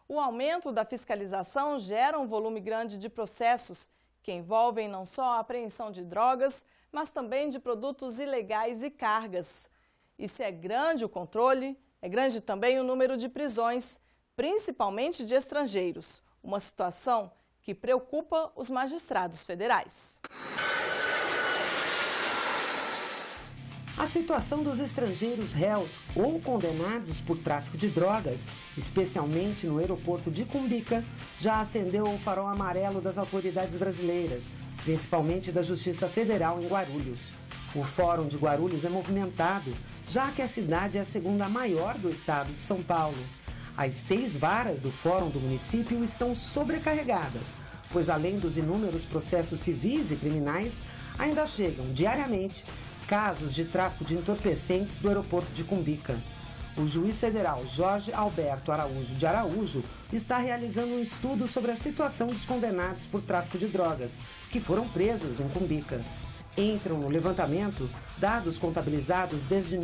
O aumento da fiscalização gera um volume grande de processos que envolvem não só a apreensão de drogas, mas também de produtos ilegais e cargas. E se é grande o controle, é grande também o número de prisões, principalmente de estrangeiros, uma situação que preocupa os magistrados federais. A situação dos estrangeiros réus ou condenados por tráfico de drogas, especialmente no aeroporto de Cumbica, já acendeu o farol amarelo das autoridades brasileiras, principalmente da Justiça Federal em Guarulhos. O Fórum de Guarulhos é movimentado, já que a cidade é a segunda maior do estado de São Paulo. As 6 varas do Fórum do município estão sobrecarregadas, pois além dos inúmeros processos civis e criminais, ainda chegam diariamente casos de tráfico de entorpecentes do aeroporto de Cumbica. O juiz federal Jorge Alberto Araújo de Araújo está realizando um estudo sobre a situação dos condenados por tráfico de drogas, que foram presos em Cumbica. Entram no levantamento dados contabilizados desde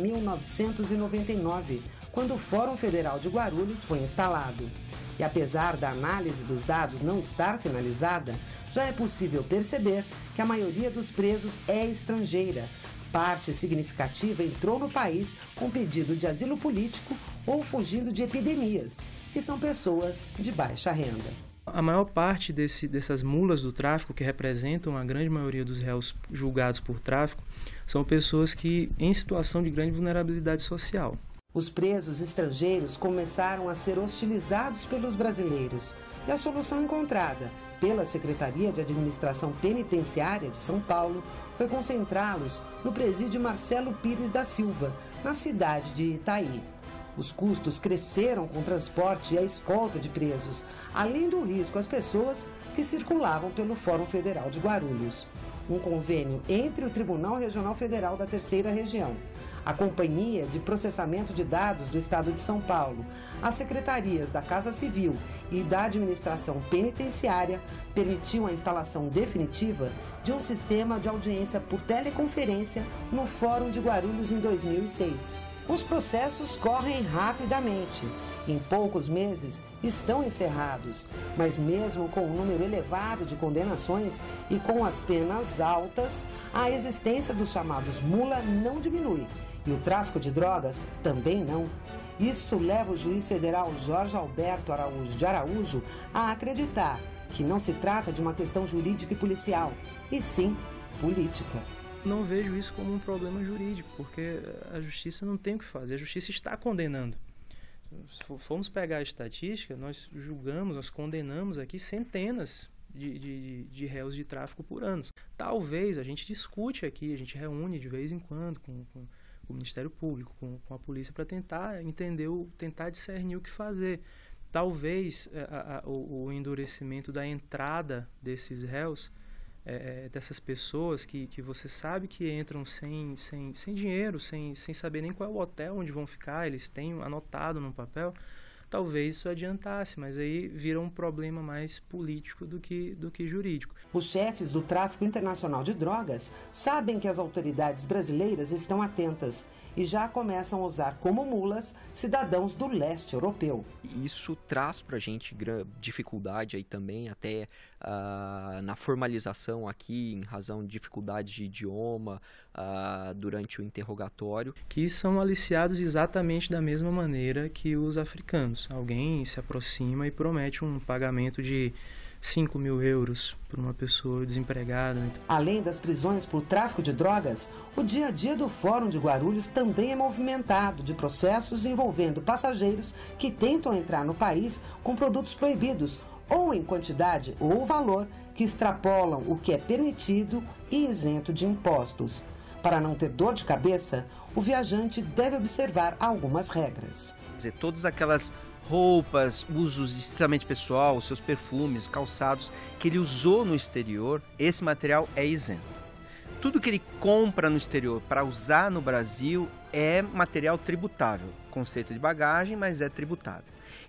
1999, quando o Fórum Federal de Guarulhos foi instalado. E apesar da análise dos dados não estar finalizada, já é possível perceber que a maioria dos presos é estrangeira. Parte significativa entrou no país com pedido de asilo político ou fugindo de epidemias, que são pessoas de baixa renda. A maior parte dessas mulas do tráfico, que representam a grande maioria dos réus julgados por tráfico, são pessoas que em situação de grande vulnerabilidade social. Os presos estrangeiros começaram a ser hostilizados pelos brasileiros e a solução encontrada pela Secretaria de Administração Penitenciária de São Paulo foi concentrá-los no presídio Marcelo Pires da Silva, na cidade de Itaí. Os custos cresceram com o transporte e a escolta de presos, além do risco às pessoas que circulavam pelo Fórum Federal de Guarulhos. Um convênio entre o Tribunal Regional Federal da Terceira Região, a Companhia de Processamento de Dados do Estado de São Paulo, as secretarias da Casa Civil e da Administração Penitenciária permitiu a instalação definitiva de um sistema de audiência por teleconferência no Fórum de Guarulhos em 2006. Os processos correm rapidamente. Em poucos meses estão encerrados, mas mesmo com o número elevado de condenações e com as penas altas, a existência dos chamados mula não diminui. E o tráfico de drogas também não. Isso leva o juiz federal Jorge Alberto Araújo de Araújo a acreditar que não se trata de uma questão jurídica e policial, e sim política. Não vejo isso como um problema jurídico, porque a justiça não tem o que fazer, a justiça está condenando. Se formos pegar a estatística, nós julgamos, nós condenamos aqui centenas de réus de tráfico por ano. Talvez a gente discute aqui, a gente reúne de vez em quando com o Ministério Público, com a polícia, para tentar entender, tentar discernir o que fazer. Talvez o endurecimento da entrada desses réus, dessas pessoas que você sabe que entram sem dinheiro, sem saber nem qual é o hotel onde vão ficar, eles têm anotado num papel, talvez isso adiantasse, mas aí vira um problema mais político do que jurídico. Os chefes do tráfico internacional de drogas sabem que as autoridades brasileiras estão atentas e já começam a usar como mulas cidadãos do leste europeu. Isso traz para a gente dificuldade aí também, até na formalização aqui, em razão de dificuldades de idioma durante o interrogatório. Que são aliciados exatamente da mesma maneira que os africanos. Alguém se aproxima e promete um pagamento de 5 mil euros por uma pessoa desempregada. Além das prisões por tráfico de drogas, o dia a dia do Fórum de Guarulhos também é movimentado de processos envolvendo passageiros que tentam entrar no país com produtos proibidos ou em quantidade ou valor que extrapolam o que é permitido e isento de impostos. Para não ter dor de cabeça, o viajante deve observar algumas regras. Todas aquelas roupas, usos estritamente pessoal, seus perfumes, calçados que ele usou no exterior, esse material é isento. Tudo que ele compra no exterior para usar no Brasil é material tributável. Conceito de bagagem, mas é tributável.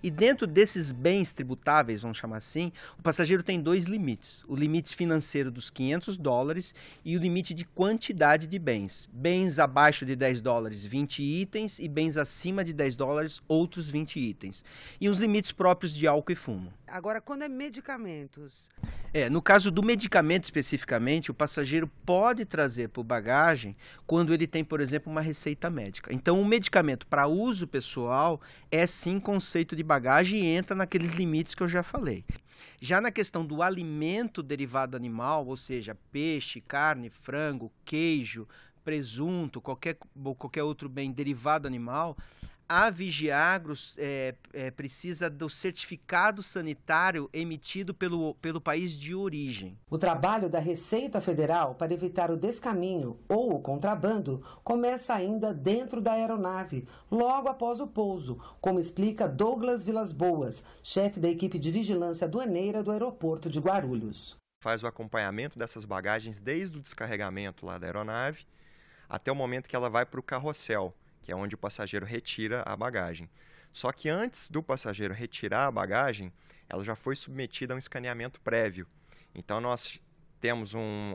E dentro desses bens tributáveis, vamos chamar assim, o passageiro tem dois limites. O limite financeiro dos $500 e o limite de quantidade de bens. Bens abaixo de $10, 20 itens, e bens acima de $10, outros 20 itens. E os limites próprios de álcool e fumo. Agora, quando é medicamentos? No caso do medicamento especificamente, o passageiro pode trazer por bagagem quando ele tem, por exemplo, uma receita médica. Então, o medicamento para uso pessoal é sim conceito de bagagem e entra naqueles limites que eu já falei. Já na questão do alimento derivado animal, ou seja, peixe, carne, frango, queijo, presunto, qualquer outro bem derivado animal, a Vigiagro precisa do certificado sanitário emitido pelo país de origem. O trabalho da Receita Federal para evitar o descaminho ou o contrabando começa ainda dentro da aeronave, logo após o pouso, como explica Douglas Vilas Boas, chefe da equipe de vigilância aduaneira do aeroporto de Guarulhos. Faz o acompanhamento dessas bagagens desde o descarregamento lá da aeronave até o momento que ela vai para o carrossel, que é onde o passageiro retira a bagagem. Só que antes do passageiro retirar a bagagem, ela já foi submetida a um escaneamento prévio. Então nós temos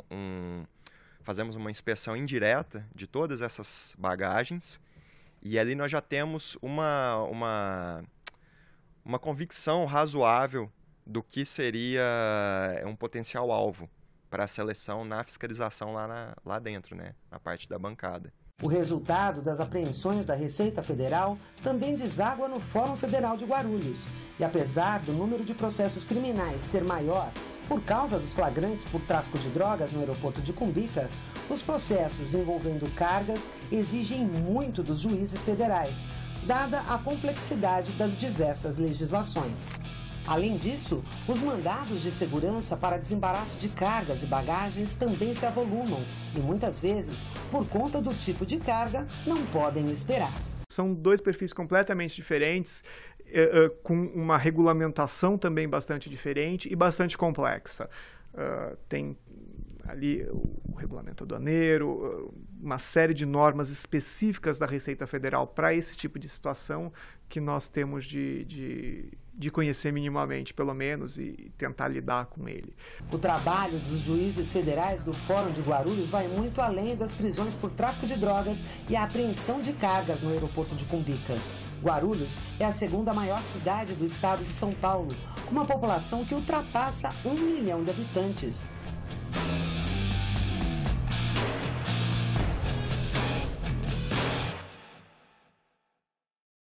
fazemos uma inspeção indireta de todas essas bagagens e ali nós já temos uma convicção razoável do que seria um potencial alvo para a seleção na fiscalização lá dentro, né, na parte da bancada. O resultado das apreensões da Receita Federal também deságua no Fórum Federal de Guarulhos. E apesar do número de processos criminais ser maior por causa dos flagrantes por tráfico de drogas no aeroporto de Cumbica, os processos envolvendo cargas exigem muito dos juízes federais, dada a complexidade das diversas legislações. Além disso, os mandados de segurança para desembaraço de cargas e bagagens também se avolumam e muitas vezes, por conta do tipo de carga, não podem esperar. São dois perfis completamente diferentes, com uma regulamentação também bastante diferente e bastante complexa. Tem ali o regulamento aduaneiro, uma série de normas específicas da Receita Federal para esse tipo de situação que nós temos de conhecer minimamente, pelo menos, e tentar lidar com ele. O trabalho dos juízes federais do Fórum de Guarulhos vai muito além das prisões por tráfico de drogas e a apreensão de cargas no aeroporto de Cumbica. Guarulhos é a segunda maior cidade do estado de São Paulo, com uma população que ultrapassa 1 milhão de habitantes.